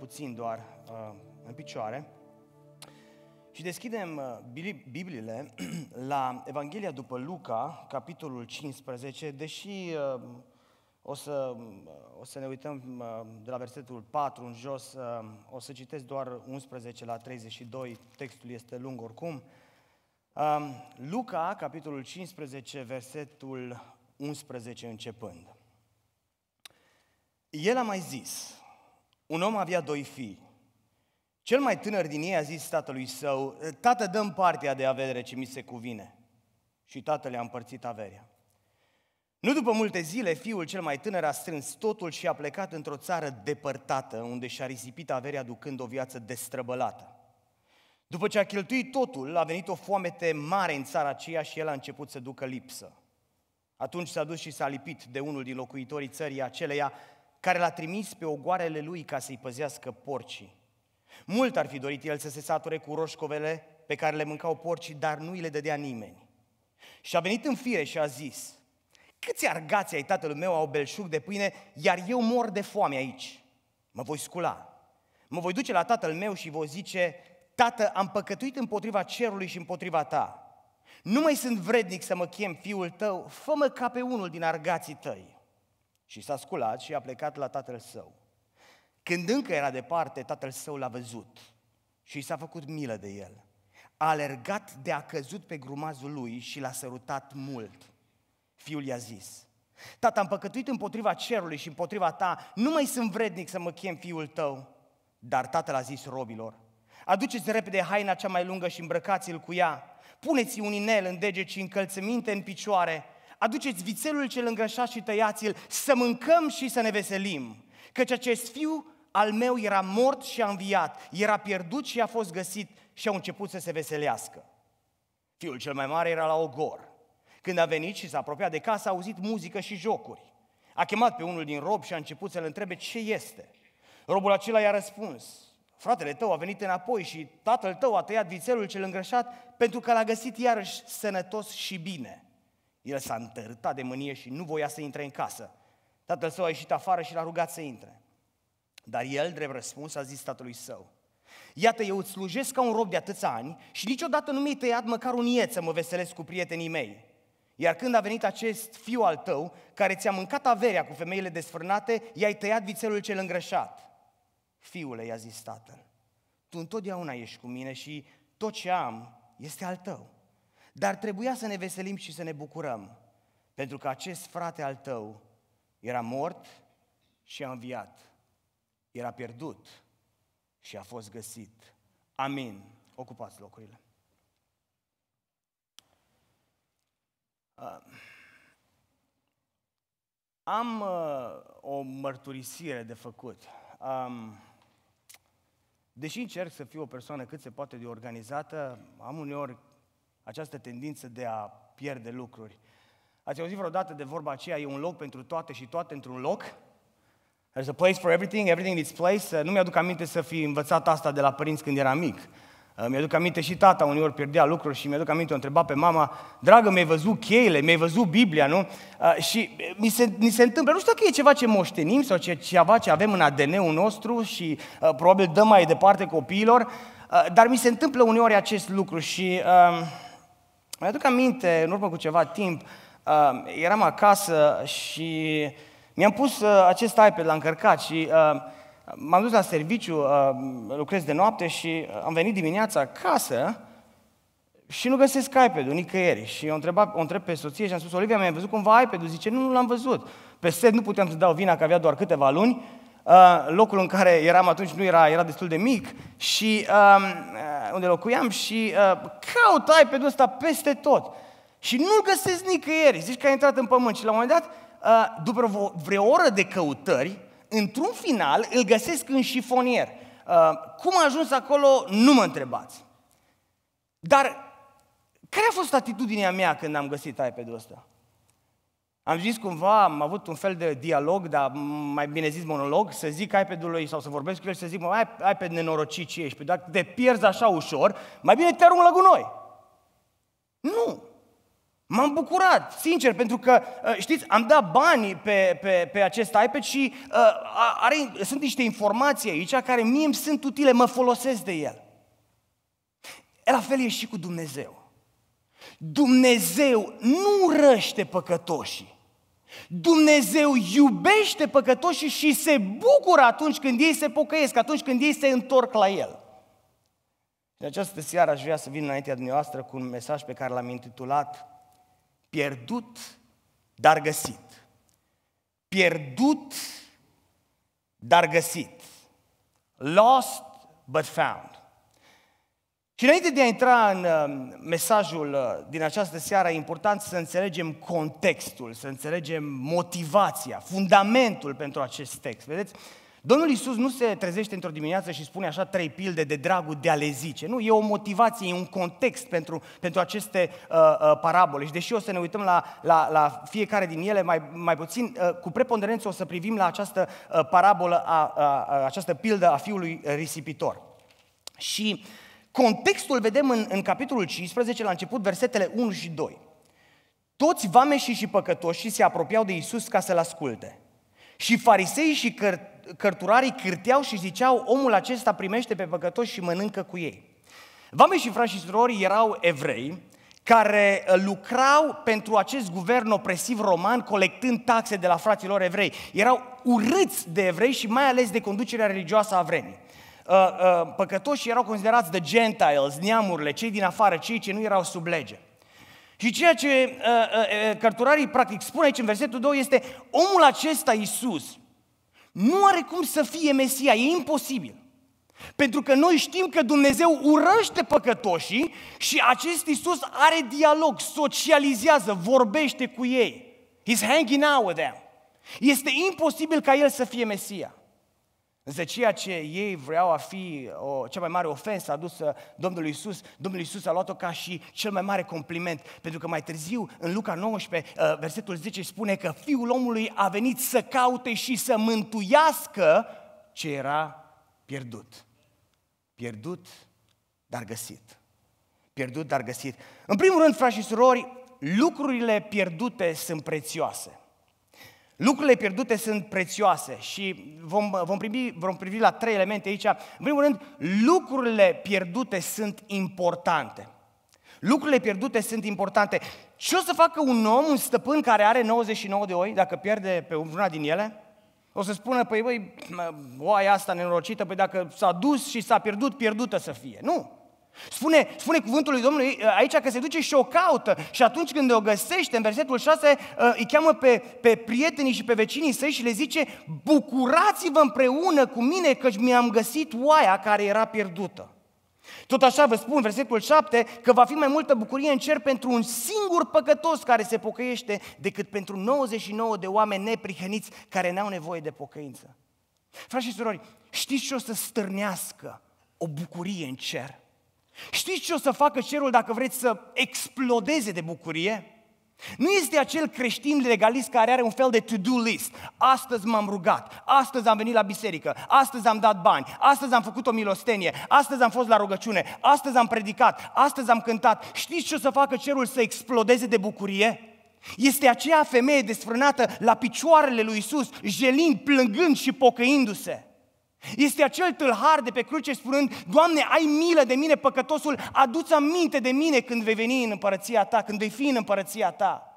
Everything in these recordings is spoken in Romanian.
puțin doar în picioare și deschidem Bibliile la Evanghelia după Luca, capitolul 15, deși o să ne uităm de la versetul 4 în jos, o să citesc doar 11 la 32, textul este lung oricum. Luca, capitolul 15, versetul 11 începând. El a mai zis, un om avea 2 fii. Cel mai tânăr din ei a zis tatălui său, tată, dă-mi partea de avere ce mi se cuvine. Și tatăl i-a împărțit averea. Nu după multe zile, fiul cel mai tânăr a strâns totul și a plecat într-o țară depărtată, unde și-a risipit averea ducând o viață destrăbălată. După ce a cheltuit totul, a venit o foamete mare în țara aceea și el a început să ducă lipsă. Atunci s-a dus și s-a lipit de unul din locuitorii țării aceleia, care l-a trimis pe ogoarele lui ca să-i păzească porcii. Mult ar fi dorit el să se sature cu roșcovele pe care le mâncau porcii, dar nu îi le dădea nimeni. Și a venit în fire și a zis, câți argați ai tatălui meu au belșug de pâine, iar eu mor de foame aici. Mă voi scula, mă voi duce la tatăl meu și voi zice, tată, am păcătuit împotriva cerului și împotriva ta. Nu mai sunt vrednic să mă chem fiul tău, fă-mă ca pe unul din argații tăi. Și s-a sculat și a plecat la tatăl său. Când încă era departe, tatăl său l-a văzut și i s-a făcut milă de el. A alergat de a căzut pe grumazul lui și l-a sărutat mult. Fiul i-a zis, tată, am păcătuit împotriva cerului și împotriva ta, nu mai sunt vrednic să mă chem fiul tău. Dar tatăl a zis robilor, aduceți repede haina cea mai lungă și îmbrăcați-l cu ea, puneți un inel în deget și încălțăminte în picioare, aduceți vițelul cel îngrășat și tăiați-l, să mâncăm și să ne veselim. Căci acest fiu al meu era mort și a înviat, era pierdut și a fost găsit și au început să se veselească. Fiul cel mai mare era la ogor. Când a venit și s-a apropiat de casă, a auzit muzică și jocuri. A chemat pe unul din robi și a început să-l întrebe ce este. Robul acela i-a răspuns, fratele tău a venit înapoi și tatăl tău a tăiat vițelul cel îngrășat pentru că l-a găsit iarăși sănătos și bine. El s-a întărâtat de mânie și nu voia să intre în casă. Tatăl său a ieșit afară și l-a rugat să intre. Dar el, drept răspuns, a zis tatălui său, iată, eu îți slujesc ca un rob de atâția ani și niciodată nu mi-ai tăiat măcar un iet să mă veselesc cu prietenii mei. Iar când a venit acest fiu al tău, care ți-a mâncat averea cu femeile desfrânate, i-ai tăiat vițelul cel îngrășat. Fiule, i-a zis tatăl, tu întotdeauna ești cu mine și tot ce am este al tău. Dar trebuia să ne veselim și să ne bucurăm, pentru că acest frate al tău era mort și a înviat, era pierdut și a fost găsit. Amin. Ocupați locurile. Am o mărturisire de făcut. Deși încerc să fiu o persoană cât se poate de organizată, am uneori această tendință de a pierde lucruri. Ați auzit vreodată de vorba aceea, e un loc pentru toate și toate într-un loc? There's a place for everything, everything in its place. Nu mi-aduc aminte să fi învățat asta de la părinți când eram mic. Mi-aduc aminte și tata uneori pierdea lucruri și mi-aduc aminte, o întreba pe mama, dragă, mi-ai văzut cheile, mi-ai văzut Biblia, nu? Și mi se întâmplă, nu știu dacă e ceva ce moștenim sau ceva ce avem în ADN-ul nostru și probabil dăm mai departe copiilor, dar mi se întâmplă uneori acest lucru și mi-aduc aminte, în urmă cu ceva timp, eram acasă și mi-am pus acest iPad la încărcat și m-am dus la serviciu, lucrez de noapte și am venit dimineața acasă și nu găsesc iPad-ul nicăieri. Și o întreb pe soție și am spus, Olivia, mi-ai văzut cumva iPad-ul? Zice, nu l-am văzut. Pe set nu puteam să dau vina că avea doar câteva luni. Locul în care eram atunci nu era destul de mic și unde locuiam și caut iPad-ul ăsta peste tot. Și nu-l găsesc nicăieri. Zici că a intrat în pământ și la un moment dat, după vreo oră de căutări, într-un final îl găsesc în șifonier. Cum a ajuns acolo, nu mă întrebați. Dar care a fost atitudinea mea când am găsit iPad-ul ăsta? Am zis cumva, am avut un fel de dialog, dar mai bine zis monolog, să zic iPad-ului sau să vorbesc cu el și să zic, iPad nenorocit ce ești, dacă te pierzi așa ușor, mai bine te arunc la gunoi. Nu! M-am bucurat, sincer, pentru că, știți, am dat bani pe acest iPad și sunt niște informații aici care mie îmi sunt utile, mă folosesc de el. La fel e și cu Dumnezeu. Dumnezeu nu urăște păcătoșii. Dumnezeu iubește păcătoșii și se bucură atunci când ei se pocăiesc, atunci când ei se întorc la El. De această seară aș vrea să vin înaintea dumneavoastră cu un mesaj pe care l-am intitulat Pierdut, dar găsit. Pierdut, dar găsit. Lost, but found. Și înainte de a intra în mesajul din această seară, e important să înțelegem contextul, să înțelegem motivația, fundamentul pentru acest text. Vedeți? Domnul Iisus nu se trezește într-o dimineață și spune așa 3 pilde de dragul de a le zice. Nu, e o motivație, e un context pentru aceste parabole. Și deși o să ne uităm la fiecare din ele mai puțin, cu preponderență o să privim la această parabolă, această pildă a fiului risipitor. Și contextul vedem în capitolul 15, la început, versetele 1 și 2. Toți vameșii și păcătoșii se apropiau de Iisus ca să-L asculte. Și fariseii și cărturarii cârteau și ziceau, omul acesta primește pe păcătoși și mănâncă cu ei. Vameșii, frați și surori, erau evrei care lucrau pentru acest guvern opresiv roman, colectând taxe de la fraților evrei. Erau urâți de evrei și mai ales de conducerea religioasă a vremii. Păcătoșii erau considerați the Gentiles, neamurile, cei din afară, cei ce nu erau sub lege. Și ceea ce cărturarii practic spun aici în versetul 2 este omul acesta, Iisus, nu are cum să fie Mesia, e imposibil. Pentru că noi știm că Dumnezeu urăște păcătoșii și acest Iisus are dialog, socializează, vorbește cu ei. He's hanging out with them. Este imposibil ca El să fie Mesia. Însă ceea ce ei vreau a fi cea mai mare ofensă adusă Domnului Iisus, Domnul Iisus a luat-o ca și cel mai mare compliment, pentru că mai târziu, în Luca 19, versetul 10, spune că Fiul omului a venit să caute și să mântuiască ce era pierdut. Pierdut, dar găsit. Pierdut, dar găsit. În primul rând, frați și surori, lucrurile pierdute sunt prețioase. Lucrurile pierdute sunt prețioase și vom privi la 3 elemente aici. În primul rând, lucrurile pierdute sunt importante. Lucrurile pierdute sunt importante. Ce o să facă un om, un stăpân care are 99 de oi, dacă pierde pe una din ele? O să spună, păi băi, oaia asta nenorocită, păi dacă s-a dus și s-a pierdut, pierdută să fie. Nu! Spune cuvântul lui Domnului aici că se duce și o caută și atunci când o găsește, în versetul 6, îi cheamă pe prietenii și pe vecinii săi și le zice, bucurați-vă împreună cu mine căci mi-am găsit oaia care era pierdută. Tot așa vă spun, versetul 7, că va fi mai multă bucurie în cer pentru un singur păcătos care se pocăiește decât pentru 99 de oameni neprihăniți care n-au nevoie de pocăință. Frați și surori, știți ce o să stârnească o bucurie în cer? Știți ce o să facă cerul dacă vreți să explodeze de bucurie? Nu este acel creștin legalist care are un fel de to-do list. Astăzi m-am rugat, astăzi am venit la biserică, astăzi am dat bani, astăzi am făcut o milostenie, astăzi am fost la rugăciune, astăzi am predicat, astăzi am cântat. Știți ce o să facă cerul să explodeze de bucurie? Este aceea femeie desfrânată la picioarele lui Iisus, jelind, plângând și pocăindu-se. Este acel tâlhar de pe cruce spunând, Doamne, ai milă de mine, păcătosul, adu-ți aminte de mine când vei veni în împărăția Ta, când vei fi în împărăția Ta.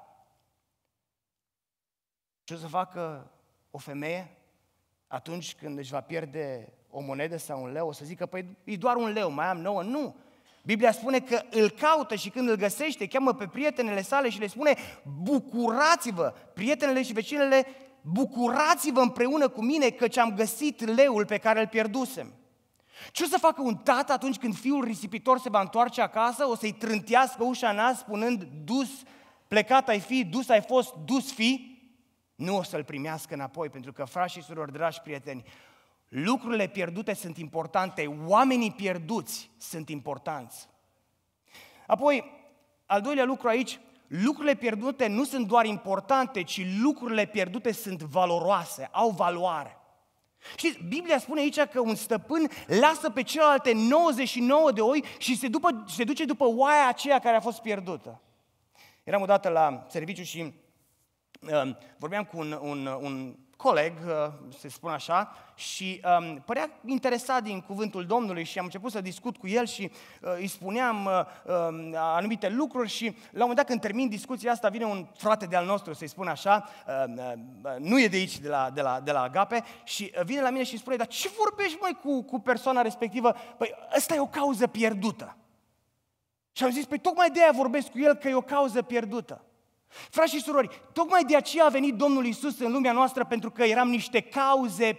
Ce o să facă o femeie atunci când își va pierde o monedă sau un leu? O să zică, păi e doar un leu, mai am 9. Nu! Biblia spune că îl caută și când îl găsește, cheamă pe prietenele sale și le spune, bucurați-vă, prietenele și vecinele, bucurați-vă împreună cu mine căci am găsit leul pe care îl pierdusem. Ce o să facă un tată atunci când fiul risipitor se va întoarce acasă? O să-i trântească ușa în nas spunând, dus, plecat ai fi, dus ai fost, dus fi? Nu o să-l primească înapoi, pentru că, frați și surori, dragi prieteni, lucrurile pierdute sunt importante, oamenii pierduți sunt importanți. Apoi, al doilea lucru aici, lucrurile pierdute nu sunt doar importante, ci lucrurile pierdute sunt valoroase, au valoare. Știți, Biblia spune aici că un stăpân lasă pe celelalte 99 de oi și se duce după oaia aceea care a fost pierdută. Eram odată la serviciu și vorbeam cu un coleg, se spune așa, și părea interesat din cuvântul Domnului și am început să discut cu el și îi spuneam anumite lucruri și la un moment dat când termin discuția asta vine un frate de-al nostru, să-i spun așa, nu e de aici, de la Agape, și vine la mine și îmi spune, dar ce vorbești mai cu persoana respectivă? Păi ăsta e o cauză pierdută. Și am zis, păi tocmai de aia vorbesc cu el că e o cauză pierdută. Frați și surori, tocmai de aceea a venit Domnul Iisus în lumea noastră, pentru că eram niște cauze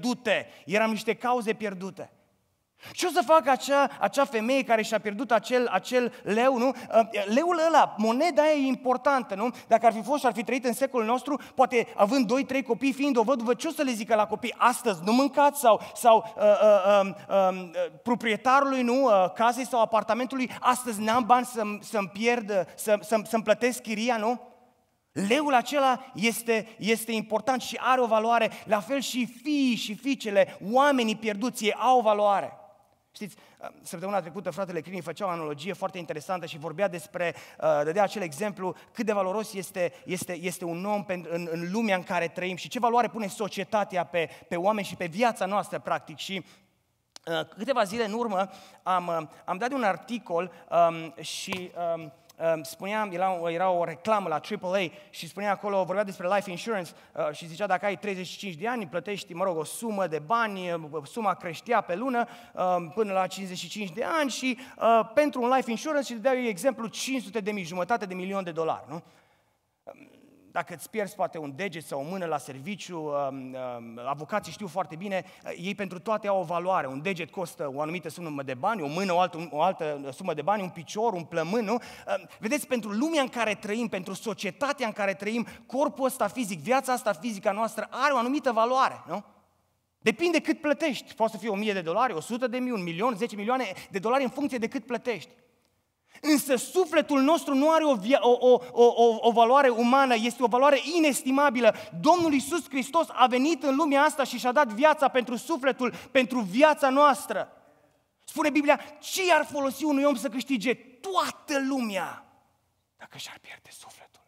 pierdute. Ce o să facă acea femeie care și-a pierdut acel leu, nu? Leul ăla, moneda aia e importantă, nu? Dacă ar fi fost și ar fi trăit în secolul nostru, poate având 2-3 copii, fiind o văduvă, ce o să le zică la copii? Astăzi nu mâncați sau proprietarului, nu? Casei sau apartamentului, astăzi n-am bani să-mi pierd, să-mi plătesc chiria, nu? Leul acela este important și are o valoare, la fel și fiii și fiicele, oamenii pierduți, ei au o valoare. Știți, săptămâna trecută fratele Crini făcea o analogie foarte interesantă și vorbea dădea acel exemplu cât de valoros este un om în lumea în care trăim și ce valoare pune societatea pe oameni și pe viața noastră, practic. Și câteva zile în urmă am dat un articol și spunea, era o reclamă la AAA și spunea acolo, vorbea despre life insurance și zicea dacă ai 35 de ani, plătești, o sumă de bani, suma creștea pe lună până la 55 de ani și pentru un life insurance și dădeau exemplu $500.000, $250.000, nu? Dacă îți pierzi poate un deget sau o mână la serviciu, avocații știu foarte bine, ei pentru toate au o valoare. Un deget costă o anumită sumă de bani, o mână o altă sumă de bani, un picior, un plămân, nu? Vedeți, pentru lumea în care trăim, pentru societatea în care trăim, corpul ăsta fizic, viața asta fizică a noastră are o anumită valoare, nu? Depinde cât plătești. Poate să fie $1.000, $100.000, $1.000.000, $10 milioane în funcție de cât plătești. Însă sufletul nostru nu are o valoare umană, este o valoare inestimabilă. Domnul Iisus Hristos a venit în lumea asta și și-a dat viața pentru sufletul, pentru viața noastră. Spune Biblia, ce ar folosi unui om să câștige toată lumea dacă și-ar pierde sufletul?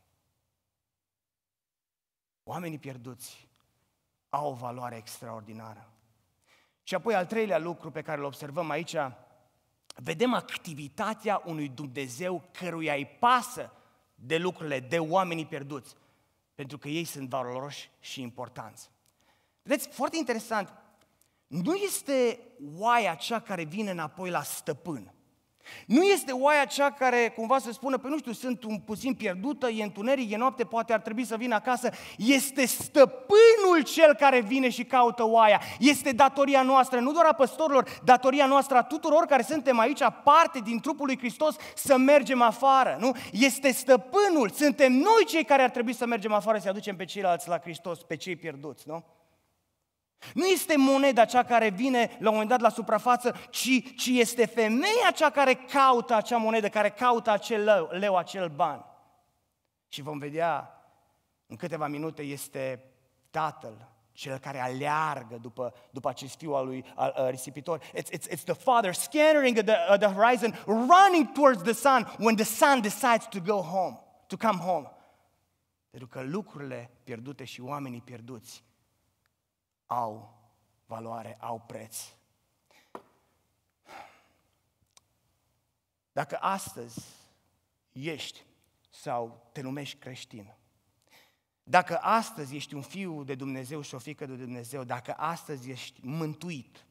Oamenii pierduți au o valoare extraordinară. Și apoi al treilea lucru pe care îl observăm aici, vedem activitatea unui Dumnezeu căruia îi pasă de lucrurile, de oamenii pierduți, pentru că ei sunt valoroși și importanți. Vedeți, foarte interesant, nu este oaia cea care vine înapoi la stăpân. Nu este oaia cea care cumva să spună, păi nu știu, sunt un puțin pierdută, e întuneric, e noapte, poate ar trebui să vin acasă. Este stăpânul cel care vine și caută oaia. Este datoria noastră, nu doar a păstorilor, datoria noastră a tuturor care suntem aici, parte din trupul lui Hristos, să mergem afară, nu? Este stăpânul, suntem noi cei care ar trebui să mergem afară, să aducem pe ceilalți la Hristos, pe cei pierduți, nu? Nu este moneda cea care vine la un moment dat la suprafață, ci este femeia cea care caută acea monedă, care caută acel leu, acel ban. Și vom vedea în câteva minute, este tatăl, cel care aleargă după acest fiu al lui risipitor. It's the father scattering the horizon, running towards the sun when the son decides to come home. Pentru că lucrurile pierdute și oamenii pierduți au valoare, au preț. Dacă astăzi ești sau te numești creștin, dacă astăzi ești un fiu de Dumnezeu și o fiică de Dumnezeu, dacă astăzi ești mântuit,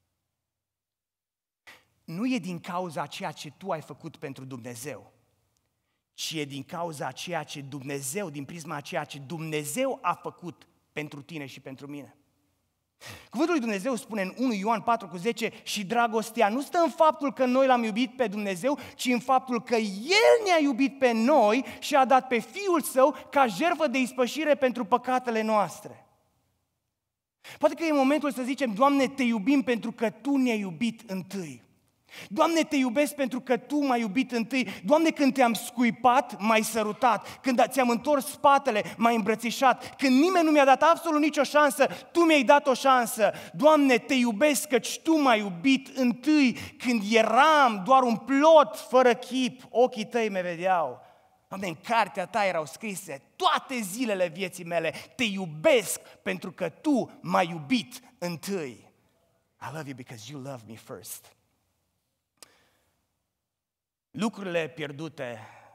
nu e din cauza ceea ce tu ai făcut pentru Dumnezeu, ci e din cauza ceea ce Dumnezeu, din prisma a ceea ce Dumnezeu a făcut pentru tine și pentru mine. Cuvântul lui Dumnezeu spune în 1 Ioan 4,10 și dragostea nu stă în faptul că noi l-am iubit pe Dumnezeu, ci în faptul că El ne-a iubit pe noi și a dat pe Fiul Său ca jertfă de ispășire pentru păcatele noastre. Poate că e momentul să zicem, Doamne, Te iubim pentru că Tu ne-ai iubit întâi. Doamne, Te iubesc pentru că Tu m-ai iubit întâi. Doamne, când Te-am scuipat, m-ai sărutat. Când ți-am întors spatele, m-ai îmbrățișat. Când nimeni nu mi-a dat absolut nicio șansă, Tu mi-ai dat o șansă. Doamne, Te iubesc căci Tu m-ai iubit întâi. Când eram doar un plot fără chip, ochii Tăi me vedeau. Doamne, în cartea ta erau scrise toate zilele vieții mele, te iubesc pentru că tu m-ai iubit întâi. I love you because you love me first. Lucrurile pierdute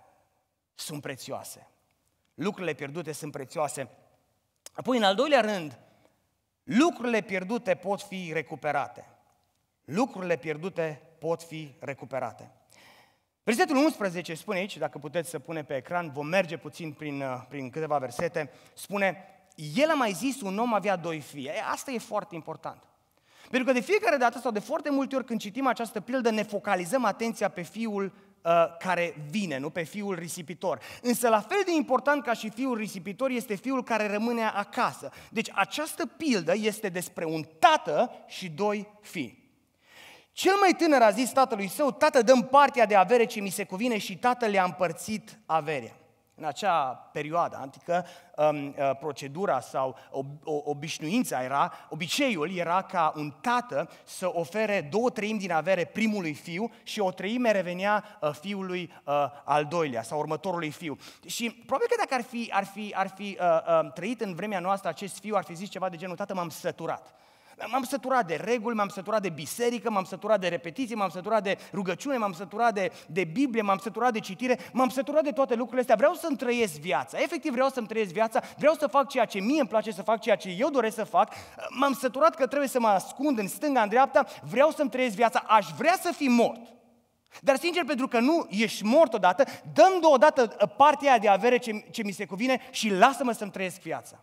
sunt prețioase. Lucrurile pierdute sunt prețioase. Apoi, în al doilea rând, lucrurile pierdute pot fi recuperate. Lucrurile pierdute pot fi recuperate. Versetul 11 spune aici, dacă puteți să pune pe ecran, vom merge puțin prin câteva versete, spune, el a mai zis, un om avea 2 fii. Asta e foarte important. Pentru că de fiecare dată sau de foarte multe ori când citim această pildă, ne focalizăm atenția pe fiul care vine, nu pe fiul risipitor. Însă la fel de important ca și fiul risipitor este fiul care rămâne acasă. Deci această pildă este despre un tată și 2 fii. Cel mai tânăr a zis tatălui său, tată, dă-mi partea de avere ce mi se cuvine, și tatăl le-a împărțit averea. În acea perioadă antică, procedura sau obișnuința obiceiul era ca un tată să ofere 2/3 din avere primului fiu și 1/3 revenea fiului al doilea sau următorului fiu. Și probabil că dacă ar fi trăit în vremea noastră acest fiu, ar fi zis ceva de genul, tată, m-am săturat. M-am săturat de reguli, m-am săturat de biserică, m-am săturat de repetiții, m-am săturat de rugăciune, m-am săturat de Biblie, m-am săturat de citire, m-am săturat de toate lucrurile astea. Vreau să-mi trăiesc viața, efectiv vreau să-mi trăiesc viața, vreau să fac ceea ce mie îmi place să fac, ceea ce eu doresc să fac. M-am săturat că trebuie să mă ascund în stânga, în dreapta, vreau să-mi trăiesc viața, aș vrea să fiu mort. Dar sincer, pentru că nu ești mort odată, dă-mi deodată partea aia de avere ce mi se cuvine și lasă-mă să-mi trăiesc viața.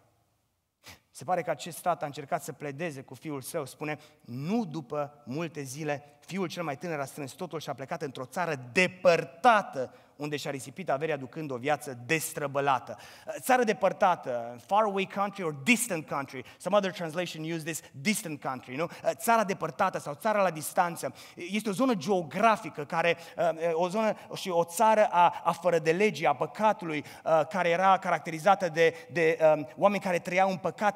Se pare că acest tată a încercat să pledeze cu fiul său, spune, nu după multe zile, fiul cel mai tânăr a strâns totul și a plecat într-o țară depărtată, unde și-a risipit averea ducând o viață destrăbălată. Țară depărtată, far away country or distant country. Some other translation use this, distant country, nu? Țara depărtată sau țara la distanță. Este o zonă geografică, o zonă și o țară a fără de legii, a păcatului, care era caracterizată de oameni care trăiau în păcat,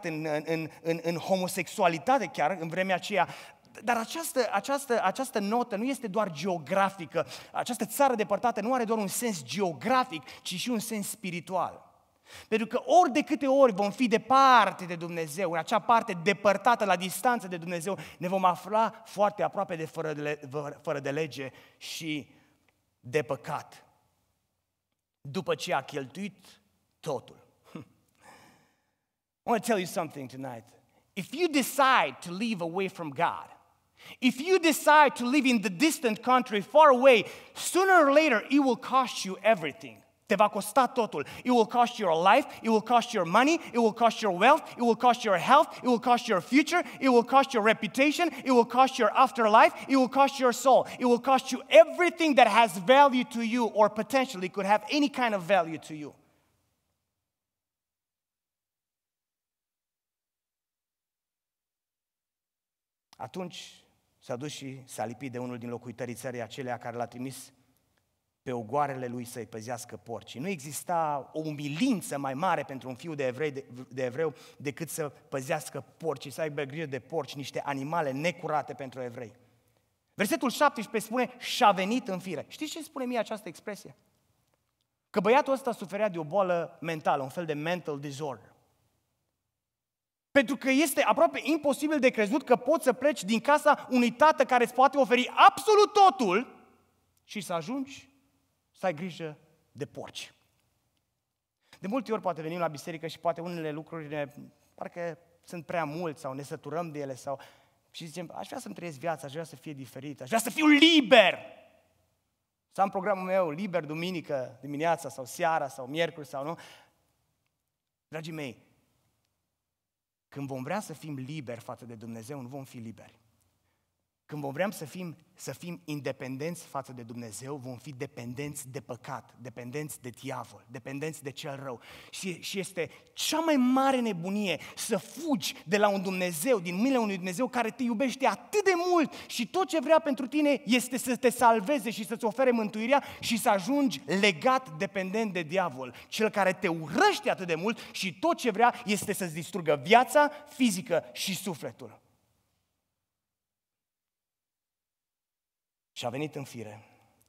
în homosexualitate chiar în vremea aceea. Dar această notă nu este doar geografică. Această țară depărtată nu are doar un sens geografic, ci și un sens spiritual. Pentru că ori de câte ori vom fi departe de Dumnezeu, în acea parte depărtată, la distanță de Dumnezeu, ne vom afla foarte aproape de fără de lege și de păcat. După ce a cheltuit totul. I want to tell you something tonight. If you decide to live away from God, if you decide to live in the distant country far away, sooner or later it will cost you everything. Te va costa totul. It will cost you your life, it will cost you your money, it will cost you your wealth, it will cost you your health, it will cost you your future, it will cost you your reputation, it will cost you your afterlife, it will cost you your soul. It will cost you everything that has value to you or potentially could have any kind of value to you. Atunci s-a dus și s-a lipit de unul din locuitorii țării acelea care l-a trimis pe ogoarele lui să-i păzească porcii. Nu exista o umilință mai mare pentru un fiu de evreu decât să păzească porcii, să aibă grijă de porci, niște animale necurate pentru evrei. Versetul 17 spune, și-a venit în fire. Știți ce spune mie această expresie? Că băiatul ăsta suferea de o boală mentală, un fel de mental disorder. Pentru că este aproape imposibil de crezut că poți să pleci din casa unui tată care îți poate oferi absolut totul și să ajungi să ai grijă de porci. De multe ori poate venim la biserică și poate unele lucruri parcă sunt prea mult sau ne săturăm de ele și zicem, aș vrea să-mi trăiesc viața, aș vrea să fie diferit, aș vrea să fiu liber. Să am programul meu liber duminică dimineața sau seara sau miercuri sau nu. Dragii mei, când vom vrea să fim liberi față de Dumnezeu, nu vom fi liberi. Când vom vrea să fim independenți față de Dumnezeu, vom fi dependenți de păcat, dependenți de diavol, dependenți de cel rău. Și este cea mai mare nebunie să fugi de la un Dumnezeu, din mâinile unui Dumnezeu care te iubește atât de mult și tot ce vrea pentru tine este să te salveze și să-ți ofere mântuirea și să ajungi legat, dependent de diavol, cel care te urăște atât de mult și tot ce vrea este să-ți distrugă viața fizică și sufletul. Și a venit în fire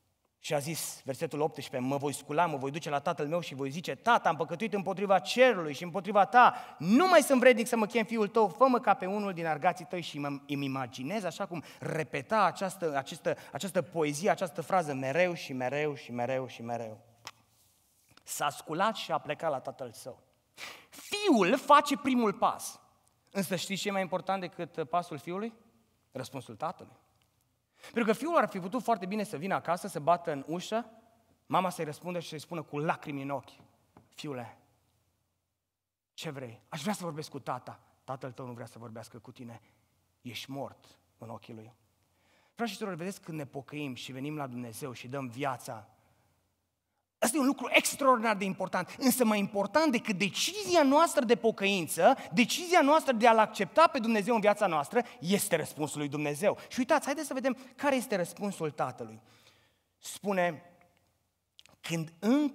Și a zis, versetul 18, mă voi scula, mă voi duce la tatăl meu și voi zice, tată, am păcătuit împotriva cerului și împotriva ta, nu mai sunt vrednic să mă chem fiul tău, fă-mă ca pe unul din argații tăi. Și îmi imaginez așa cum repeta această poezie, această frază mereu și mereu și mereu și mereu. S-a sculat și a plecat la tatăl său. Fiul face primul pas. Însă știți ce e mai important decât pasul fiului? Răspunsul tatălui. Pentru că fiul ar fi putut foarte bine să vină acasă, să bată în ușă, mama să-i răspundă și să-i spună cu lacrimi în ochi, fiule, ce vrei? Aș vrea să vorbesc cu tata. Tatăl tău nu vrea să vorbească cu tine. Ești mort în ochii lui. Frați și surori, vedeți, când ne pocăim și venim la Dumnezeu și dăm viața, asta e un lucru extraordinar de important, însă mai important decât decizia noastră de pocăință, decizia noastră de a-L accepta pe Dumnezeu în viața noastră, este răspunsul lui Dumnezeu. Și uitați, haideți să vedem care este răspunsul Tatălui. Spune, când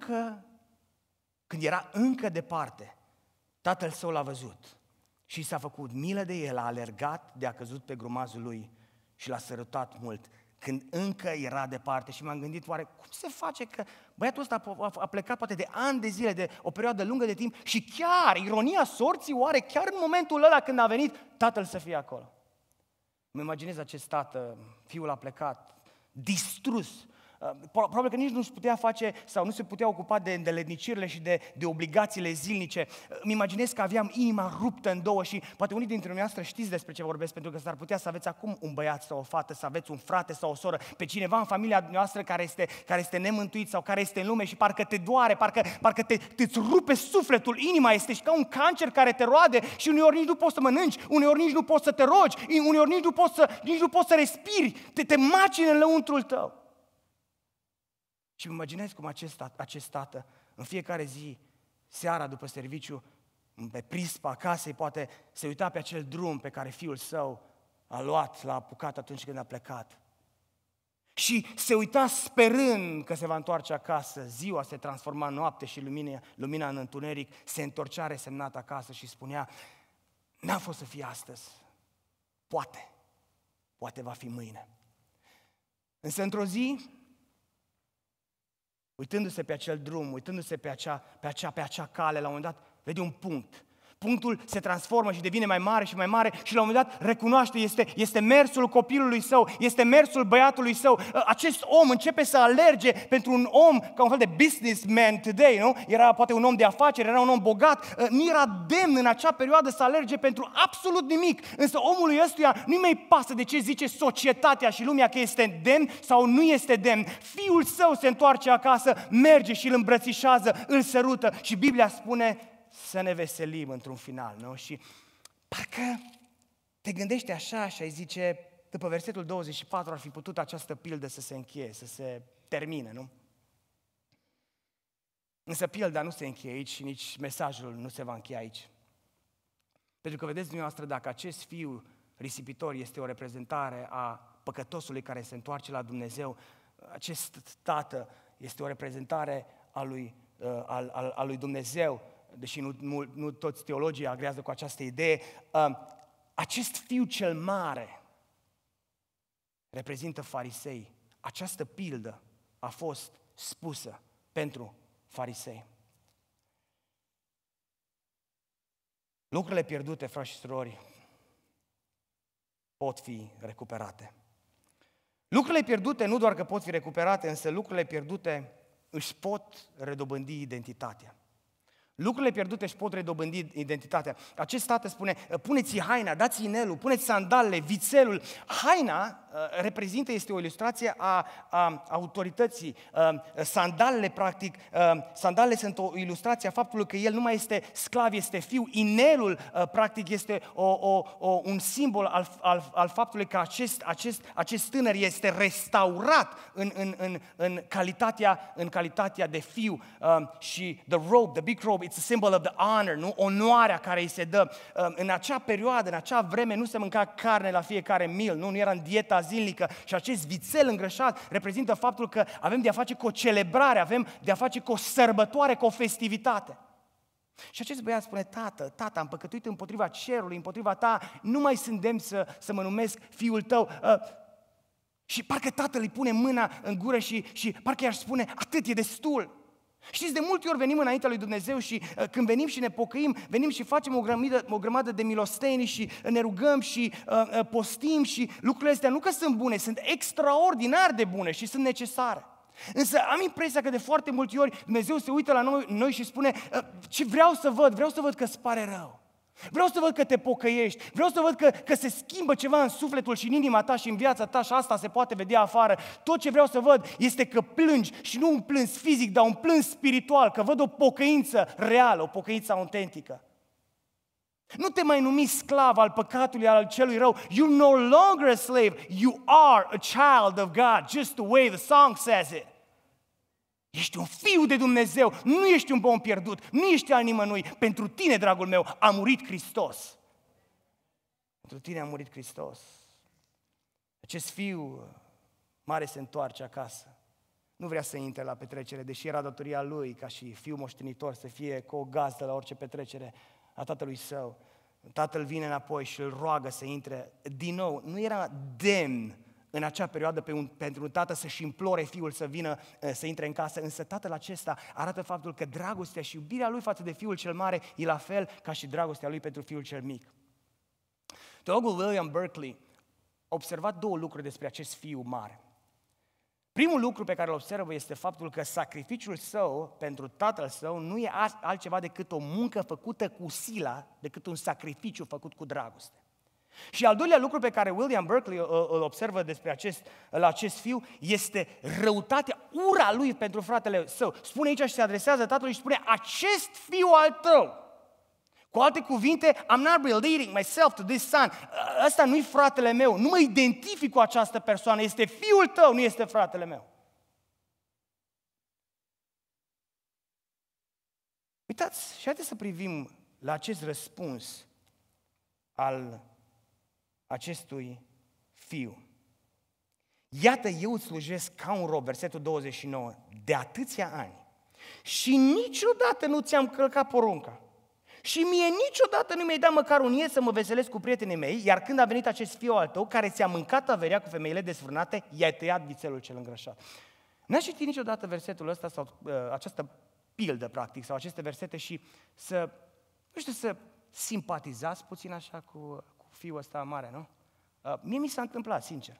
era încă departe, Tatăl său l-a văzut și s-a făcut milă de el, a alergat de a căzut pe grumazul lui și l-a sărutat mult. Când încă era departe și m-am gândit, oare cum se face că băiatul ăsta a plecat poate de ani de zile, de o perioadă lungă de timp și chiar, ironia sorții, oare chiar în momentul ăla când a venit, tatăl să fie acolo. Mă imaginez acest tată, fiul a plecat, distrus. Probabil că nici nu se putea face sau nu se putea ocupa de îndeletnicirile și de obligațiile zilnice. Îmi imaginez că aveam inima ruptă în două și poate unii dintre noastre știți despre ce vorbesc, pentru că s-ar putea să aveți acum un băiat sau o fată, să aveți un frate sau o soră, pe cineva în familia noastră care este nemântuit sau care este în lume și parcă te doare, parcă te-ți rupe sufletul, inima este și ca un cancer care te roade și uneori nici nu poți să mănânci, uneori nici nu poți să te rogi, uneori nici nu poți să respiri, te macini în lăuntrul tău. Și îmi imaginez cum acest tată, în fiecare zi, seara după serviciu, pe prispa casei, poate se uita pe acel drum pe care fiul său a luat, l-a apucat atunci când a plecat. Și se uita sperând că se va întoarce acasă, ziua se transforma în noapte și lumina în întuneric, se întorcea resemnat acasă și spunea, n-a fost să fie astăzi, poate va fi mâine. Însă într-o zi, uitându-se pe acel drum, uitându-se pe acea cale, la un moment dat vede un punct. Punctul se transformă și devine mai mare și mai mare și la un moment dat recunoaște, este mersul copilului său, este mersul băiatului său. Acest om începe să alerge pentru un om, ca un fel de businessman today, nu? Era poate un om de afaceri, era un om bogat, nu era demn în acea perioadă să alerge pentru absolut nimic. Însă omului ăstuia nu-i mai pasă de ce zice societatea și lumea că este demn sau nu este demn. Fiul său se întoarce acasă, merge și îl îmbrățișează, îl sărută și Biblia spune să ne veselim într-un final, nu? Și parcă te gândești așa și ai zice, după versetul 24 ar fi putut această pildă să se încheie, să se termine, nu? Însă pilda nu se încheie aici și nici mesajul nu se va încheia aici. Pentru că vedeți dumneavoastră, dacă acest fiu risipitor este o reprezentare a păcătosului care se întoarce la Dumnezeu, acest tată este o reprezentare a lui Dumnezeu, deși nu toți teologii agrează cu această idee, acest fiu cel mare reprezintă farisei. Această pildă a fost spusă pentru farisei. Lucrurile pierdute, frați și surori, pot fi recuperate. Lucrurile pierdute nu doar că pot fi recuperate, însă lucrurile pierdute își pot redobândi identitatea. Lucrurile pierdute își pot redobândi identitatea. Acest tată spune, puneți-i haina, dați-i inelul, puneți sandalele, vițelul. Haina reprezintă, este o ilustrație a autorității. Sandalele, practic, sandalele sunt o ilustrație a faptului că el nu mai este sclav, este fiu. Inelul, practic, este un simbol al faptului că acest tânăr este restaurat în calitatea de fiu. Și the robe, the big robe, it's a symbol of the honor, nu? Onoarea care îi se dă. În acea perioadă, în acea vreme, nu se mânca carne la fiecare meal, nu era în dieta zilnică și acest vițel îngrășat reprezintă faptul că avem de a face cu o celebrare, avem de a face cu o sărbătoare, cu o festivitate. Și acest băiat spune, tată, am păcătuit împotriva cerului, împotriva ta, nu mai sunt demn să mă numesc fiul tău. Și parcă tatăl îi pune mâna în gură și parcă i-aș spune, atât, e destul. Știți, de multe ori venim înaintea lui Dumnezeu și când venim și ne pocăim, venim și facem o grămadă de milostenii și ne rugăm și postim și lucrurile astea nu că sunt bune, sunt extraordinar de bune și sunt necesare. Însă am impresia că de foarte multe ori Dumnezeu se uită la noi și spune, ce vreau să văd că îți pare rău. Vreau să văd că te pocăiești, vreau să văd că se schimbă ceva în sufletul și în inima ta și în viața ta și asta se poate vedea afară. Tot ce vreau să văd este că plângi și nu un plâns fizic, dar un plâns spiritual, că văd o pocăință reală, o pocăință autentică. Nu te mai numi sclav al păcatului, al celui rău. You're no longer a slave, you are a child of God, just the way the song says it. Ești un fiu de Dumnezeu, nu ești un om pierdut, nu ești al nimănui. Pentru tine, dragul meu, a murit Hristos. Pentru tine a murit Hristos. Acest fiu mare se întoarce acasă. Nu vrea să intre la petrecere, deși era datoria lui, ca și fiu moștenitor, să fie cu o gazdă la orice petrecere a tatălui său. Tatăl vine înapoi și îl roagă să intre. Din nou, nu era demn în acea perioadă pentru un tată să-și implore fiul să vină, să intre în casă, însă tatăl acesta arată faptul că dragostea și iubirea lui față de fiul cel mare e la fel ca și dragostea lui pentru fiul cel mic. Teologul William Berkeley a observat două lucruri despre acest fiu mare. Primul lucru pe care îl observă este faptul că sacrificiul său pentru tatăl său nu e altceva decât o muncă făcută cu sila, decât un sacrificiu făcut cu dragoste. Și al doilea lucru pe care William Berkeley îl observă despre acest fiu este răutatea, ura lui pentru fratele său. Spune aici și se adresează tatălui și spune, acest fiu al tău. Cu alte cuvinte, I'm not relating myself to this son. Ăsta nu-i fratele meu, nu mă identific cu această persoană, este fiul tău, nu este fratele meu. Uitați, și haideți să privim la acest răspuns al acestui fiu. Iată, eu îți slujesc ca un rob, versetul 29, de atâția ani și niciodată nu ți-am călcat porunca. Și mie niciodată nu mi-ai dat măcar un ied să mă veselesc cu prietenii mei, iar când a venit acest fiu al tău, care ți-a mâncat averea cu femeile desfrânate, i-ai tăiat vițelul cel îngrășat. N-ați citit niciodată versetul ăsta sau această pildă, practic, sau aceste versete și să simpatizați puțin așa cu fiul ăsta mare, nu? Mie mi s-a întâmplat, sincer.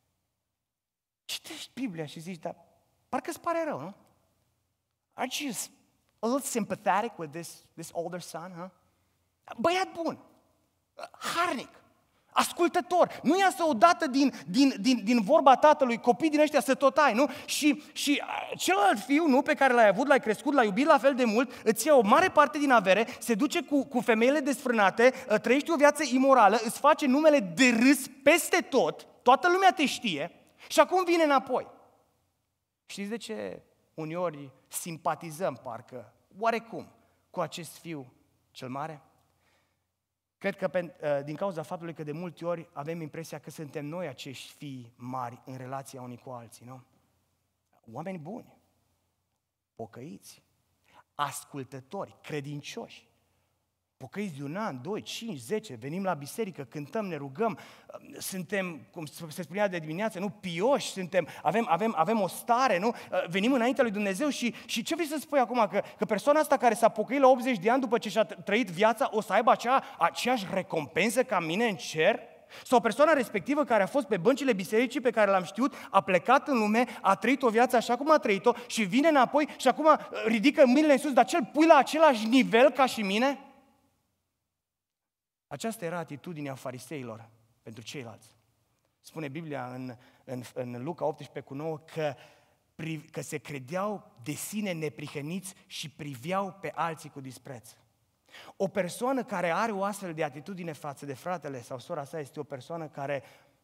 Citești Biblia și zici, dar parcă îți pare rău, nu? Aren't you a little sympathetic with this older son, huh? Băiat bun, harnic, ascultător. Nu iasă odată din vorba tatălui, copii din ăștia să tot ai, nu? Și celălalt fiu, nu, pe care l-ai avut, l-ai crescut, l-ai iubit la fel de mult, îți ia o mare parte din avere, se duce cu femeile desfrânate, trăiești o viață imorală, îți face numele de râs peste tot, toată lumea te știe și acum vine înapoi. Știți de ce uneori simpatizăm, parcă, oarecum, cu acest fiu cel mare? Cred că din cauza faptului că de multe ori avem impresia că suntem noi acești fii mari în relația unii cu alții, nu? Oameni buni, pocăiți, ascultători, credincioși, pocăiți de 1 an, 2, 5, 10, venim la biserică, cântăm, ne rugăm, suntem, cum se spunea de dimineață, nu, pioși, avem o stare, nu? Venim înaintea lui Dumnezeu și ce vrei să spui acum? Că persoana asta care s-a pocăit la 80 de ani după ce și-a trăit viața, o să aibă aceeași recompensă ca mine în cer? Sau persoana respectivă care a fost pe băncile bisericii pe care l-am știut, a plecat în lume, a trăit o viață așa cum a trăit-o și vine înapoi și acum ridică mâinile în sus, dar ce-l pui la același nivel ca și mine? Aceasta era atitudinea fariseilor pentru ceilalți. Spune Biblia în Luca 18:9 că se credeau de sine neprihăniți și priveau pe alții cu dispreț. O persoană care are o astfel de atitudine față de fratele sau sora sa este o persoană care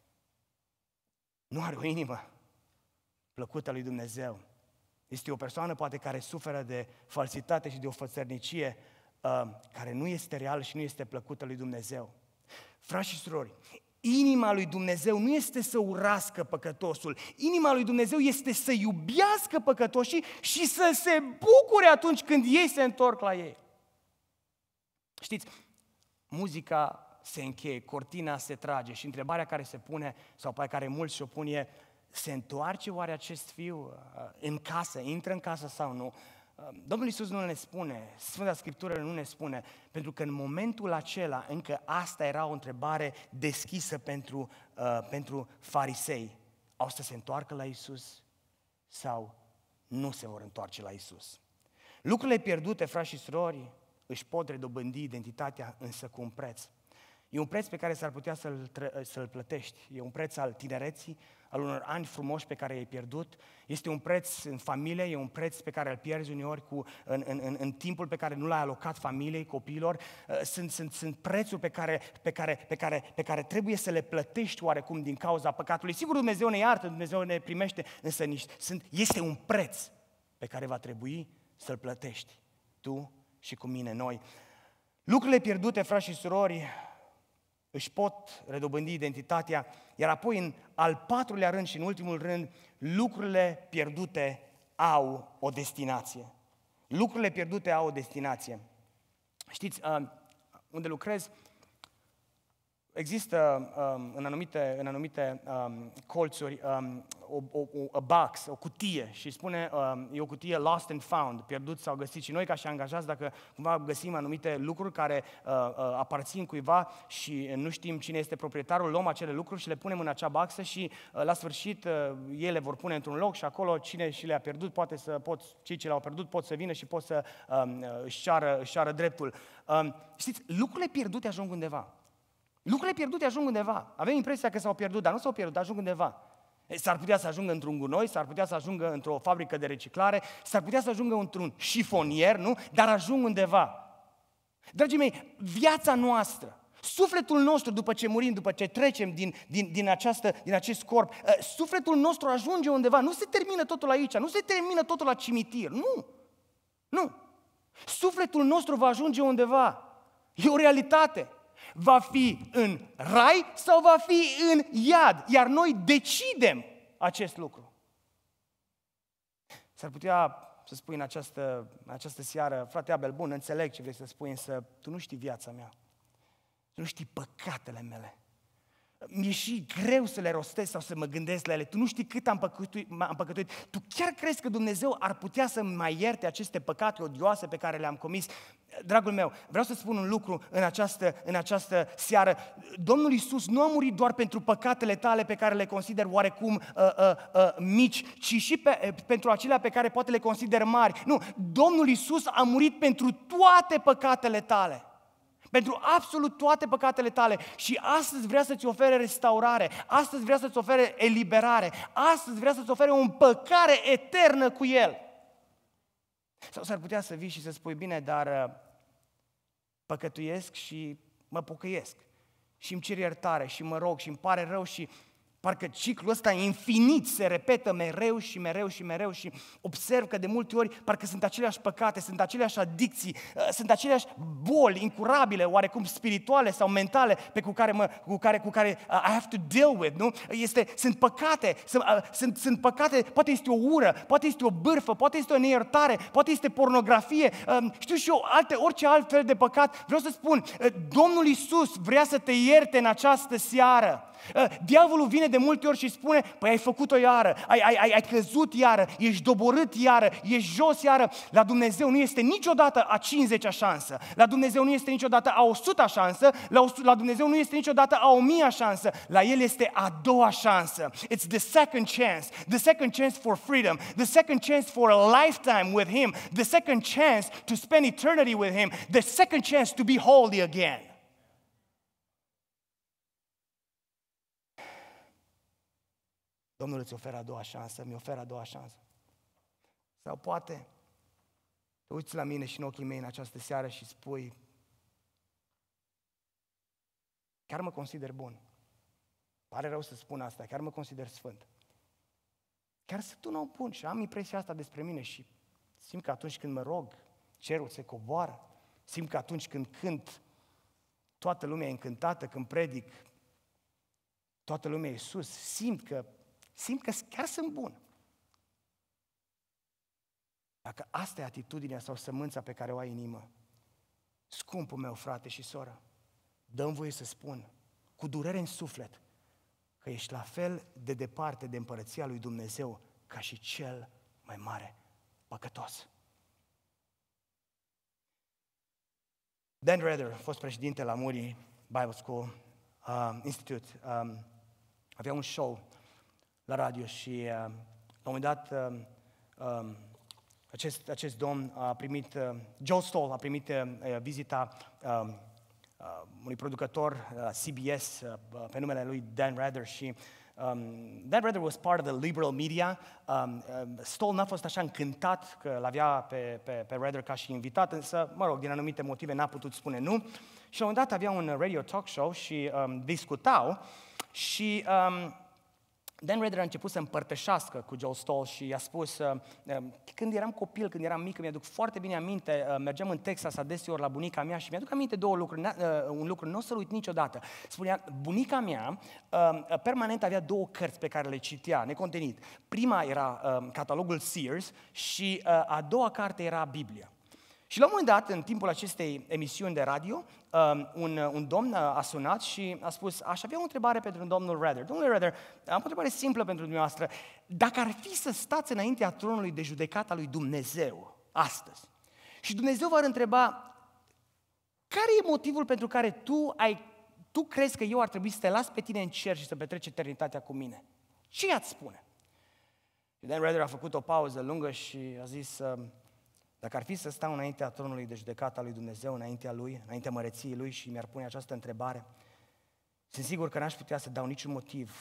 nu are o inimă plăcută lui Dumnezeu. Este o persoană poate care suferă de falsitate și de o fățărnicie care nu este reală și nu este plăcută lui Dumnezeu. Frați și surori, inima lui Dumnezeu nu este să urască păcătosul, inima lui Dumnezeu este să iubească păcătoșii și să se bucure atunci când ei se întorc la ei. Știți, muzica se încheie, cortina se trage și întrebarea care se pune, sau pe care mulți și-o pun e, se întoarce oare acest fiu în casă, intră în casă sau nu? Domnul Iisus nu ne spune, Sfânta Scriptură nu ne spune, pentru că în momentul acela încă asta era o întrebare deschisă pentru farisei. Au să se întoarcă la Iisus sau nu se vor întoarce la Iisus? Lucrurile pierdute, frați și surori, își pot redobândi identitatea, însă cu un preț. E un preț pe care s-ar putea să-l plătești. E un preț al tinereții, al unor ani frumoși pe care i-ai pierdut. Este un preț în familie, e un preț pe care îl pierzi uneori în timpul pe care nu l-ai alocat familiei, copiilor. Sunt prețuri pe care trebuie să le plătești oarecum din cauza păcatului. Sigur, Dumnezeu ne iartă, Dumnezeu ne primește, însă este un preț pe care va trebui să-l plătești tu și cu mine, noi. Lucrurile pierdute, frați și surori, își pot redobândi identitatea, iar apoi în al patrulea rând și în ultimul rând, lucrurile pierdute au o destinație. Lucrurile pierdute au o destinație. Știți, unde lucrez, există în anumite colțuri o box, o cutie și spune, e o cutie lost and found, pierdut sau găsit. Și noi ca și angajați, dacă cumva găsim anumite lucruri care aparțin cuiva și nu știm cine este proprietarul, luăm acele lucruri și le punem în acea boxă și la sfârșit ei le vor pune într-un loc și acolo cine și le-a pierdut, cei ce le-au pierdut pot să vină și pot să își ceară dreptul. Știți, lucrurile pierdute ajung undeva. Lucrurile pierdute ajung undeva. Avem impresia că s-au pierdut, dar nu s-au pierdut, ajung undeva. S-ar putea să ajungă într-un gunoi, s-ar putea să ajungă într-o fabrică de reciclare, s-ar putea să ajungă într-un șifonier, nu? Dar ajung undeva. Dragii mei, viața noastră, sufletul nostru după ce murim, după ce trecem din acest corp, sufletul nostru ajunge undeva. Nu se termină totul aici, nu se termină totul la cimitir, nu. Sufletul nostru va ajunge undeva. E o realitate. Va fi în rai sau va fi în iad, iar noi decidem acest lucru. S-ar putea să spui în această seară, frate Abel, bun, înțeleg ce vrei să spui, însă tu nu știi viața mea, tu nu știi păcatele mele. Mi-e și greu să le rostesc sau să mă gândesc la ele. Tu nu știi cât am păcătuit. Tu chiar crezi că Dumnezeu ar putea să mai ierte aceste păcate odioase pe care le-am comis? Dragul meu, vreau să spun un lucru în această seară. Domnul Iisus nu a murit doar pentru păcatele tale pe care le consider oarecum mici, ci și pentru acelea pe care poate le consider mari. Nu, Domnul Iisus a murit pentru toate păcatele tale. Pentru absolut toate păcatele tale și astăzi vrea să-ți ofere restaurare, astăzi vrea să-ți ofere eliberare, astăzi vrea să-ți ofere o împăcare eternă cu El. Sau s-ar putea să vii și să spui, bine, dar păcătuiesc și mă pocăiesc și îmi cer iertare și mă rog și îmi pare rău și parcă ciclul ăsta infinit se repetă mereu și mereu și mereu și observ că de multe ori parcă sunt aceleași păcate, sunt aceleași adicții, sunt aceleași boli incurabile, oarecum spirituale sau mentale cu care I have to deal with, nu? Sunt păcate, sunt păcate, poate este o ură, poate este o bârfă, poate este o neiertare, poate este pornografie, știu și eu, orice alt fel de păcat. Vreau să spun, Domnul Iisus vrea să te ierte în această seară. Diavolul vine de multe ori și spune, păi ai făcut-o iară, ai căzut iară, ești doborât iară, ești jos iară. La Dumnezeu nu este niciodată a 50-a șansă, la Dumnezeu nu este niciodată a 100-a șansă, la Dumnezeu nu este niciodată a 1000-a șansă, la El este a doua șansă. It's the second chance for freedom, the second chance for a lifetime with Him, the second chance to spend eternity with Him, the second chance to be holy again. Domnul îți oferă a doua șansă, mi oferă a doua șansă. Sau poate te uiți la mine și în ochii mei în această seară și spui, chiar mă consider bun. Pare rău să spun asta, chiar mă consider sfânt. Chiar sunt un om bun și am impresia asta despre mine și simt că atunci când mă rog, cerul se coboară. Simt că atunci când cânt, toată lumea e încântată, când predic, toată lumea e sus. Simt că chiar sunt bun. Dacă asta e atitudinea sau sămânța pe care o ai în inimă, scumpul meu frate și soră, dă-mi voie să spun, cu durere în suflet, că ești la fel de departe de împărăția lui Dumnezeu ca și cel mai mare păcătos. Dan Rather a fost președinte la Moody Bible School Institute. Avea un show la radio și la un moment dat acest domn a primit, Joe Stoll a primit vizita unui producător CBS pe numele lui Dan Rather și Dan Rather was part of the liberal media. Stoll n-a fost așa încântat că l-avea pe Rather ca și invitat, însă, mă rog, din anumite motive n-a putut spune nu. Și la un moment dat avea un radio talk show și discutau și Dan Rather a început să împărtășească cu Joe Stoll și i-a spus, când eram copil, când eram mic, mi-aduc foarte bine aminte, mergeam în Texas adeseori la bunica mea și mi-aduc aminte două lucruri, un lucru, nu o să-l uit niciodată. Spunea, bunica mea permanent avea două cărți pe care le citea, necontenit. Prima era catalogul Sears și a doua carte era Biblia. Și la un moment dat, în timpul acestei emisiuni de radio, un domn a sunat și a spus, aș avea o întrebare pentru domnul Rather. Domnule Rather, am o întrebare simplă pentru dumneavoastră. Dacă ar fi să stați înaintea tronului de judecată al lui Dumnezeu astăzi și Dumnezeu v-ar întreba, care e motivul pentru care tu crezi că eu ar trebui să te las pe tine în cer și să petreci eternitatea cu mine? Ce i-ați spune? Și Dan Rather a făcut o pauză lungă și a zis, dacă ar fi să stau înaintea tronului de judecată al lui Dumnezeu, înaintea lui, înaintea măreției lui și mi-ar pune această întrebare, sunt sigur că n-aș putea să dau niciun motiv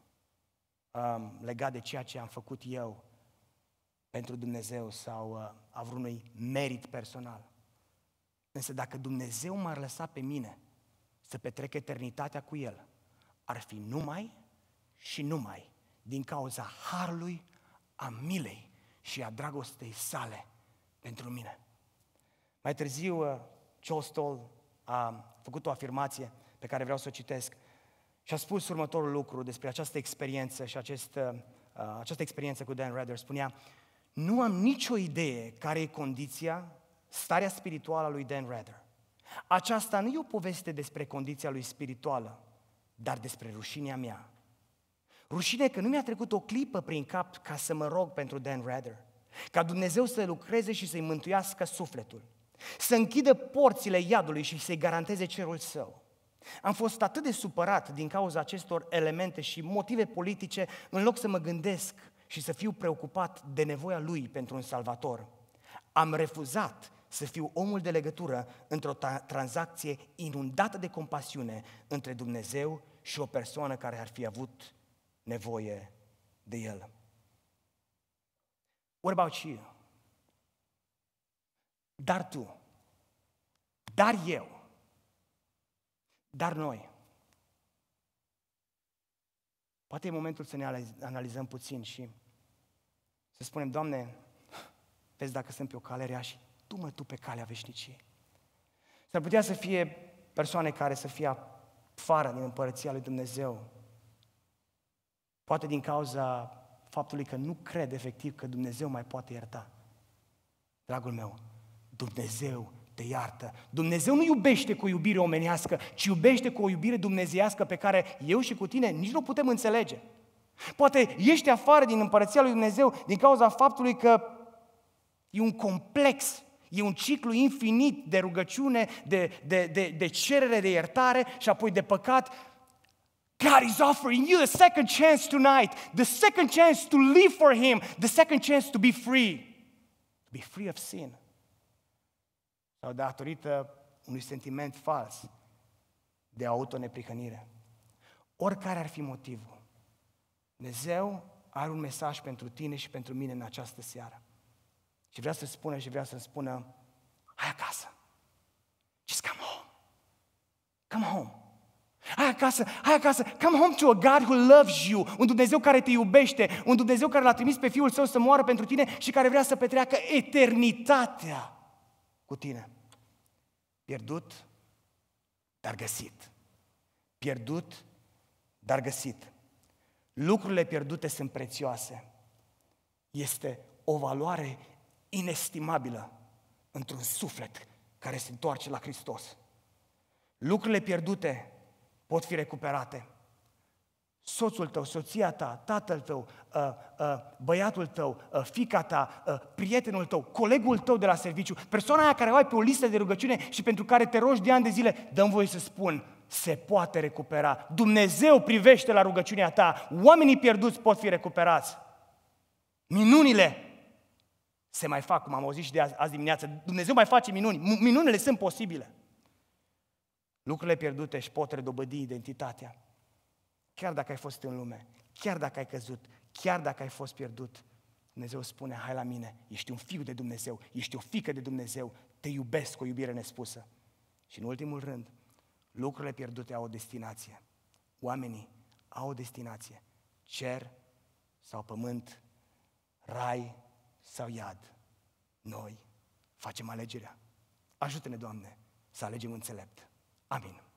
legat de ceea ce am făcut eu pentru Dumnezeu sau a vreunui merit personal. Însă dacă Dumnezeu m-ar lăsa pe mine să petrec eternitatea cu El, ar fi numai și numai din cauza harului, a milei și a dragostei sale pentru mine. Mai târziu, Joe Stoll a făcut o afirmație pe care vreau să o citesc și a spus următorul lucru despre această experiență și această experiență cu Dan Rather. Spunea, nu am nicio idee care e condiția, starea spirituală a lui Dan Rather. Aceasta nu e o poveste despre condiția lui spirituală, dar despre rușinea mea. Rușine că nu mi-a trecut o clipă prin cap ca să mă rog pentru Dan Rather, ca Dumnezeu să lucreze și să-i mântuiască sufletul, să închidă porțile iadului și să-i garanteze cerul său. Am fost atât de supărat din cauza acestor elemente și motive politice, în loc să mă gândesc și să fiu preocupat de nevoia lui pentru un salvator. Am refuzat să fiu omul de legătură într-o tranzacție inundată de compasiune între Dumnezeu și o persoană care ar fi avut nevoie de el. What about you? Dar tu, dar eu, dar noi. Poate e momentul să ne analizăm puțin și să spunem, Doamne, vezi dacă sunt pe o cale rea și du-mă Tu pe calea veșniciei. S-ar putea să fie persoane care să fie afară din împărăția lui Dumnezeu. Poate din cauza faptului că nu cred efectiv că Dumnezeu mai poate ierta. Dragul meu, Dumnezeu te iartă. Dumnezeu nu iubește cu o iubire omenească, ci iubește cu o iubire dumnezeiască pe care eu și cu tine nici nu putem înțelege. Poate ești afară din împărăția lui Dumnezeu din cauza faptului că e un complex, e un ciclu infinit de rugăciune, de cerere de iertare și apoi de păcat. God is offering you the second chance tonight, the second chance to live for Him, the second chance to be free of sin. Sau datorită unui sentiment fals de autoneprihănire. Oricare ar fi motivul, Dumnezeu are un mesaj pentru tine și pentru mine în această seară. Și vrea să-mi spună, hai acasă, just come home, come home. Hai acasă, come home to a God who loves you, un Dumnezeu care te iubește, un Dumnezeu care L-a trimis pe Fiul Său să moară pentru tine și care vrea să petreacă eternitatea cu tine. Pierdut, dar găsit. Pierdut, dar găsit. Lucrurile pierdute sunt prețioase. Este o valoare inestimabilă într-un suflet care se întoarce la Hristos. Lucrurile pierdute pot fi recuperate. Soțul tău, soția ta, tatăl tău, băiatul tău, fiica ta, prietenul tău, colegul tău de la serviciu, persoana aia care o ai pe o listă de rugăciune și pentru care te rogi de ani de zile, dă-mi voie să spun, se poate recupera. Dumnezeu privește la rugăciunea ta. Oamenii pierduți pot fi recuperați. Minunile se mai fac, cum am auzit și de azi dimineață. Dumnezeu mai face minuni. Minunile sunt posibile. Lucrurile pierdute își pot redobândi identitatea. Chiar dacă ai fost în lume, chiar dacă ai căzut, chiar dacă ai fost pierdut, Dumnezeu spune, hai la mine, ești un fiu de Dumnezeu, ești o fiică de Dumnezeu, te iubesc cu o iubire nespusă. Și în ultimul rând, lucrurile pierdute au o destinație. Oamenii au o destinație. Cer sau pământ, rai sau iad. Noi facem alegerea. Ajută-ne, Doamne, să alegem înțelept. Amin.